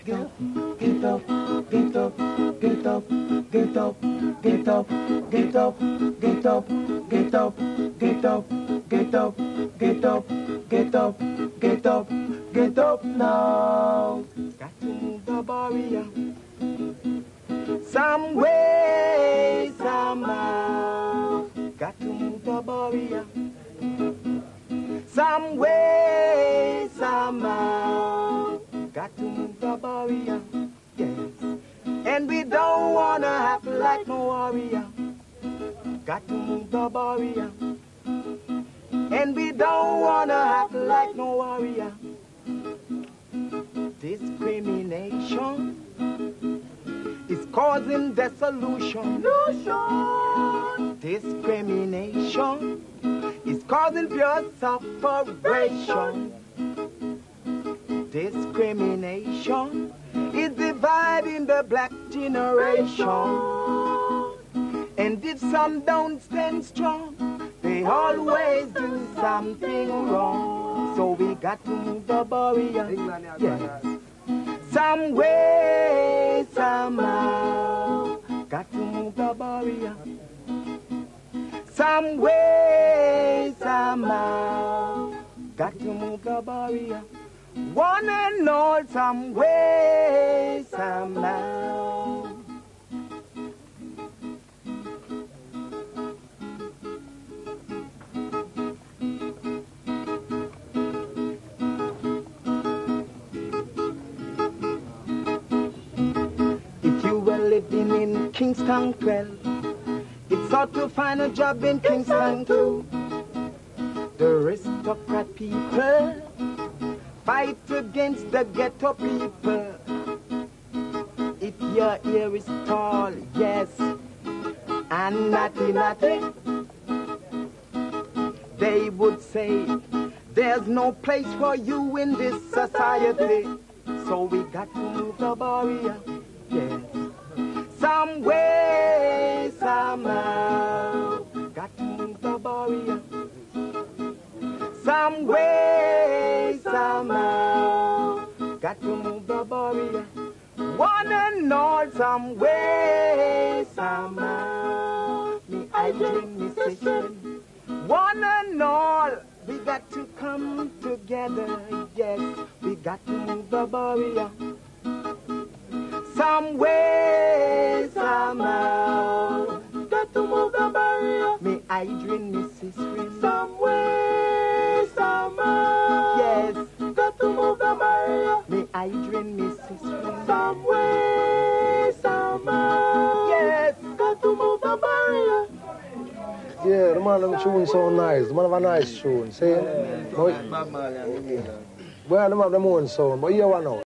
get up, get up, get up, get up, get up, get up, get up, get up, get up, get up, get up, get up, get up, get up, get up now. Got to move the barrier. Some way, somehow. Got to move the barrier. Some way, somehow. Got to move the barrier. Yes. And we don't wanna act like no warrior. Got to move the barrier. And we don't wanna act like no warrior. Discrimination is causing dissolution. Discrimination is causing pure separation. Discrimination is dividing the black generation. And if some don't stand strong, they always do something wrong. So we got to move the barrier. Yes. Some way, somehow. Got to move the barrier. Some way, somehow. Got to move the barrier. One and all, some way, somehow. If you were living in Kingston 12, it's hard to find a job in Kingston 2. The aristocrat people fight against the ghetto people. If your ear is tall, yes, and natty, they would say there's no place for you in this society. So we got to move the barrier, yes. Some way, somehow, got to move the barrier. Some way, somehow, got to move the barrier. One and all, some way, somehow. Me, I dream, me session. One and all, we got to come together, yes. We got to move the barrier. Some way, somehow, got to move the barrier. Me, I dream, me sister. Some way, somehow, yes, got to move the barrier. Me, I dream, me sister. Some way, somehow, yes, got to move the barrier. Yeah, the man them tune so nice. The man have a nice tune. See? Well, them have them own sound, but here one now.